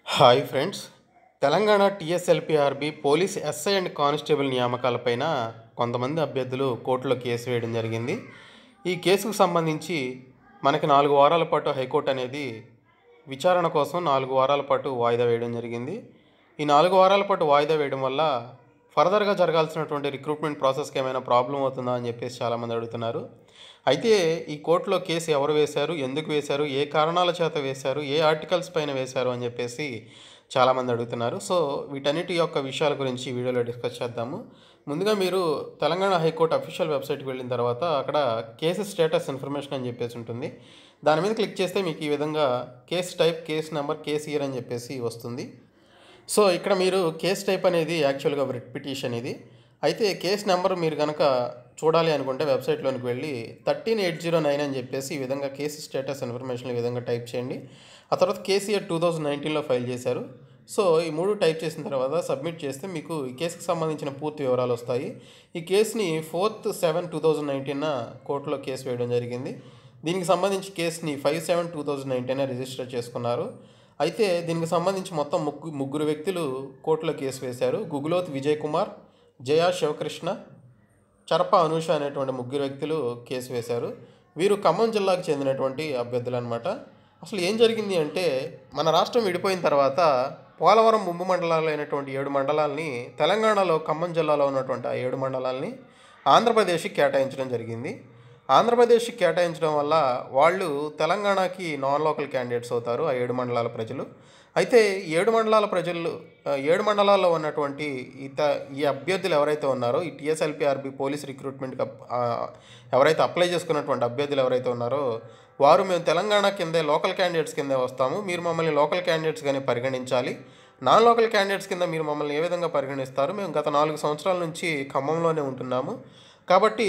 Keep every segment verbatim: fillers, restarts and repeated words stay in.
Hi friends. Telangana TSLPRB police SI and constable నియామకాలపైన కొంతమంది అభ్యర్థులు కోర్టులో కేసు వేయడం జరిగింది. ఈ కేసుకు సంబంధించి మనకి నాలుగు వారాల పాటు హైకోర్టు అనేది విచారణ కోసం నాలుగు వారాల పాటు వాయిదా వేయడం జరిగింది. ఈ నాలుగు వారాల పాటు వాయిదా వేయడం వల్ల ఫర్దర్గా జరగాల్సినటువంటి రిక్రూట్మెంట్ ప్రాసెస్కి ఏమైనా ప్రాబ్లం అవుతుందా అని చెప్పేసి చాలామంది అడుగుతున్నారు. అయితే ఈ కోర్టులో కేసు ఎవరు వేశారు, ఎందుకు వేశారు, ఏ కారణాల చేత వేశారు, ఏ ఆర్టికల్స్ పైన వేశారు అని చెప్పేసి చాలామంది అడుగుతున్నారు. సో వీటన్నిటి యొక్క విషయాల గురించి వీడియోలో డిస్కస్ చేద్దాము. ముందుగా మీరు తెలంగాణ హైకోర్టు అఫీషియల్ వెబ్సైట్కి వెళ్ళిన తర్వాత అక్కడ కేసు స్టేటస్ ఇన్ఫర్మేషన్ అని చెప్పేసి ఉంటుంది. దాని మీద క్లిక్ చేస్తే మీకు ఈ విధంగా case type, case number, case year అని చెప్పేసి వస్తుంది. సో ఇక్కడ మీరు కేసు టైప్ అనేది యాక్చువల్గా రిట్ పిటిషన్ ఇది. అయితే కేసు నెంబర్ మీరు కనుక చూడాలి అనుకుంటే వెబ్సైట్లోనికి వెళ్ళి థర్టీన్ ఎయిట్ జీరో నైన్ అని చెప్పేసి ఈ విధంగా కేసు స్టేటస్ ఇన్ఫర్మేషన్ ఈ విధంగా టైప్ చేయండి. ఆ తర్వాత కేసు ఇయర్ టూ థౌజండ్ నైన్టీన్లో ఫైల్ చేశారు. సో ఈ మూడు టైప్ చేసిన తర్వాత సబ్మిట్ చేస్తే మీకు ఈ కేసుకి సంబంధించిన పూర్తి వివరాలు వస్తాయి. ఈ కేసుని ఫోర్త్ సెవెన్ టూ థౌజండ్ నైన్టీన్న కోర్టులో కేసు వేయడం జరిగింది. దీనికి సంబంధించి కేసుని five seven two thousand nineteen register చేసుకున్నారు. అయితే దీనికి సంబంధించి మొత్తం ముగ్గు ముగ్గురు వ్యక్తులు కోర్టులో కేసు వేశారు. గుగులోత్ విజయ్ కుమార్, జయా శివకృష్ణ, చరప అనూష అనేటువంటి ముగ్గురు వ్యక్తులు కేసు వేశారు. వీరు ఖమ్మం జిల్లాకు చెందినటువంటి అభ్యర్థులు అనమాట. అసలు ఏం జరిగింది అంటే, మన రాష్ట్రం విడిపోయిన తర్వాత పోలవరం ముంపు మండలాలు అయినటువంటి ఏడు మండలాల్ని తెలంగాణలో ఖమ్మం జిల్లాలో ఉన్నటువంటి ఆ ఏడు మండలాల్ని ఆంధ్రప్రదేశ్కి కేటాయించడం జరిగింది. ఆంధ్రప్రదేశ్కి కేటాయించడం వల్ల వాళ్ళు తెలంగాణకి నాన్ లోకల్ క్యాండిడేట్స్ అవుతారు ఆ ఏడు మండలాల ప్రజలు. అయితే ఏడు మండలాల ప్రజలు ఏడు మండలాల్లో ఉన్నటువంటి ఇత ఈ అభ్యర్థులు ఎవరైతే ఉన్నారో, ఈ టీఎస్ఎల్పీఆర్బీ పోలీస్ రిక్రూట్మెంట్కి ఎవరైతే అప్లై చేసుకున్నటువంటి అభ్యర్థులు ఎవరైతే ఉన్నారో వారు మేము తెలంగాణ కిందే లోకల్ క్యాండిడేట్స్ కిందే వస్తాము, మీరు మమ్మల్ని లోకల్ క్యాండిడేట్స్గానే పరిగణించాలి, నాన్ లోకల్ క్యాండిడేట్స్ కింద మీరు మమ్మల్ని ఏ విధంగా పరిగణిస్తారు, మేము గత నాలుగు సంవత్సరాల నుంచి ఖమ్మంలోనే ఉంటున్నాము కాబట్టి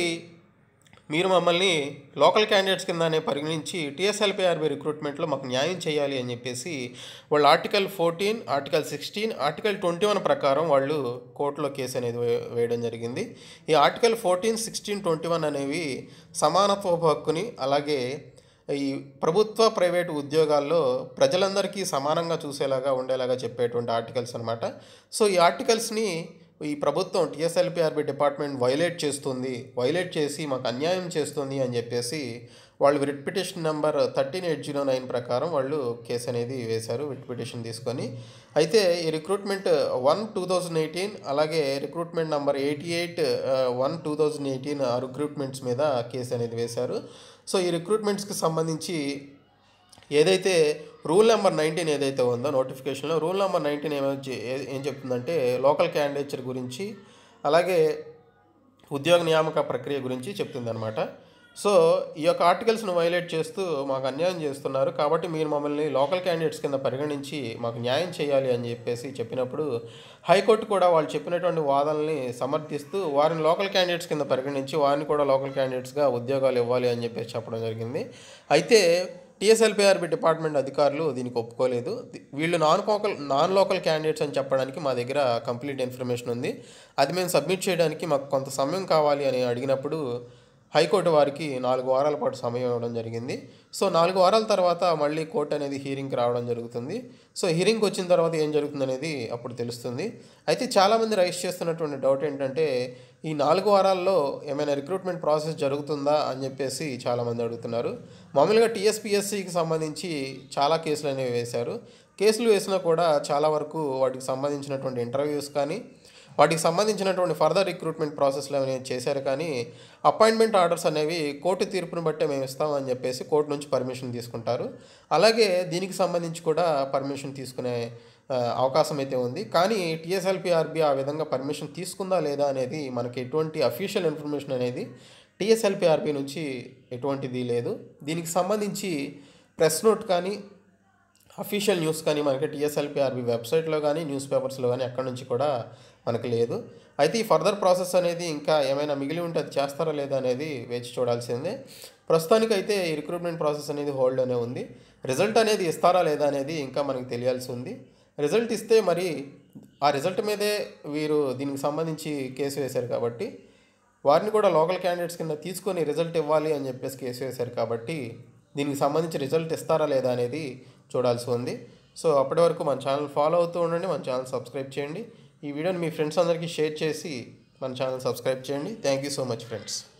మీరు మమ్మల్ని లోకల్ క్యాండిడేట్స్ కిందనే పరిగణించి టీఎస్ఎల్పీఆర్బీ రిక్రూట్మెంట్లో మాకు న్యాయం చేయాలి అని చెప్పేసి వాళ్ళు article fourteen, article sixteen, article twenty one ప్రకారం వాళ్ళు కోర్టులో కేసు అనేది వేయడం జరిగింది. ఈ article fourteen, sixteen, twenty one అనేవి సమానత్వ హక్కుని, అలాగే ఈ ప్రభుత్వ ప్రైవేటు ఉద్యోగాల్లో ప్రజలందరికీ సమానంగా చూసేలాగా ఉండేలాగా చెప్పేటువంటి ఆర్టికల్స్ అనమాట. సో ఈ ఆర్టికల్స్ని ఈ ప్రభుత్వం టీఎస్ఎల్పీఆర్బీ డిపార్ట్మెంట్ వైలేట్ చేస్తుంది, వైలేట్ చేసి మాకు అన్యాయం చేస్తుంది అని చెప్పేసి వాళ్ళు writ petition number thirteen eight zero nine ప్రకారం వాళ్ళు కేసు అనేది వేశారు, రిట్ పిటిషన్ తీసుకొని. అయితే ఈ recruitment one two thousand eighteen అలాగే recruitment number eighty eight one two thousand eighteen ఆ రిక్రూట్మెంట్స్ మీద కేసు అనేది వేశారు. సో ఈ రిక్రూట్మెంట్స్కి సంబంధించి ఏదైతే రూల్ నెంబర్ నైన్టీన్ ఏదైతే ఉందో నోటిఫికేషన్లో రూల్ నెంబర్ నైన్టీన్ ఏమో ఏం చెప్తుందంటే లోకల్ క్యాండిడేచర్ గురించి అలాగే ఉద్యోగ నియామక ప్రక్రియ గురించి చెప్తుంది అనమాట. సో ఈ యొక్క ఆర్టికల్స్ను వైలేట్ చేస్తూ మాకు అన్యాయం చేస్తున్నారు కాబట్టి మీరు మమ్మల్ని లోకల్ క్యాండిడేట్స్ కింద పరిగణించి మాకు న్యాయం చేయాలి అని చెప్పేసి చెప్పినప్పుడు హైకోర్టు కూడా వాళ్ళు చెప్పినటువంటి వాదనల్ని సమర్థిస్తూ వారిని లోకల్ క్యాండిడేట్స్ కింద పరిగణించి వారిని కూడా లోకల్ క్యాండిడేట్స్గా ఉద్యోగాలు ఇవ్వాలి అని చెప్పేసి చెప్పడం జరిగింది. అయితే టీఎస్ఎల్పీఆర్బీ డిపార్ట్మెంట్ అధికారులు దీనికి ఒప్పుకోలేదు. వీళ్ళు non local non local candidates అని చెప్పడానికి మా దగ్గర కంప్లీట్ ఇన్ఫర్మేషన్ ఉంది, అది మేము సబ్మిట్ చేయడానికి మాకు కొంత సమయం కావాలి అని అడిగినప్పుడు హైకోర్టు వారికి నాలుగు వారాల పాటు సమయం ఇవ్వడం జరిగింది. సో నాలుగు వారాల తర్వాత మళ్ళీ కోర్టు అనేది హీరింగ్కి రావడం జరుగుతుంది. సో హీరింగ్కి వచ్చిన తర్వాత ఏం జరుగుతుంది అనేది అప్పుడు తెలుస్తుంది. అయితే చాలామంది రైస్ చేస్తున్నటువంటి డౌట్ ఏంటంటే ఈ నాలుగు వారాల్లో ఏమైనా రిక్రూట్మెంట్ ప్రాసెస్ జరుగుతుందా అని చెప్పేసి చాలామంది అడుగుతున్నారు. మామూలుగా టీఎస్పీఎస్సీకి సంబంధించి చాలా కేసులు అనేవి వేశారు. కేసులు వేసినా కూడా చాలా వరకు వాటికి సంబంధించినటువంటి ఇంటర్వ్యూస్ కానీ వాటికి సంబంధించినటువంటి ఫర్దర్ రిక్రూట్మెంట్ ప్రాసెస్లు అనేవి చేశారు కానీ అపాయింట్మెంట్ ఆర్డర్స్ అనేవి కోర్టు తీర్పును బట్టే మేము ఇస్తామని చెప్పేసి కోర్టు నుంచి పర్మిషన్ తీసుకుంటారు. అలాగే దీనికి సంబంధించి కూడా పర్మిషన్ తీసుకునే అవకాశం అయితే ఉంది. కానీ టీఎస్ఎల్పీఆర్బీ ఆ విధంగా పర్మిషన్ తీసుకుందా లేదా అనేది మనకి ఎటువంటి అఫీషియల్ ఇన్ఫర్మేషన్ అనేది టీఎస్ఎల్పీఆర్బీ నుంచి ఎటువంటిది లేదు. దీనికి సంబంధించి ప్రెస్ నోట్ కానీ అఫీషియల్ న్యూస్ కానీ మనకి టీఎస్ఎల్పీఆర్బీ వెబ్సైట్లో కానీ న్యూస్ పేపర్స్లో కానీ ఎక్కడి నుంచి కూడా మనకు లేదు. అయితే ఈ ఫర్దర్ ప్రాసెస్ అనేది ఇంకా ఏమైనా మిగిలి ఉంటే అది చేస్తారా లేదా అనేది వేచి చూడాల్సిందే. ప్రస్తుతానికైతే ఈ రిక్రూట్మెంట్ ప్రాసెస్ అనేది హోల్డ్లోనే ఉంది. రిజల్ట్ అనేది ఇస్తారా లేదా అనేది ఇంకా మనకు తెలియాల్సి ఉంది. రిజల్ట్ ఇస్తే మరి ఆ రిజల్ట్ మీదే వీరు దీనికి సంబంధించి కేసు వేశారు కాబట్టి వారిని కూడా లోకల్ క్యాండిడేట్స్ కింద తీసుకొని రిజల్ట్ ఇవ్వాలి అని చెప్పేసి కేసు వేశారు కాబట్టి దీనికి సంబంధించి రిజల్ట్ ఇస్తారా లేదా అనేది చూడాల్సి ఉంది. సో అప్పటి వరకు మన ఛానల్ ఫాలో అవుతూ ఉండండి, మన ఛానల్ సబ్స్క్రైబ్ చేయండి. ఈ వీడియోని మీ ఫ్రెండ్స్ అందరికీ షేర్ చేసి మన ఛానల్ సబ్స్క్రైబ్ చేయండి. Thank you so much friends.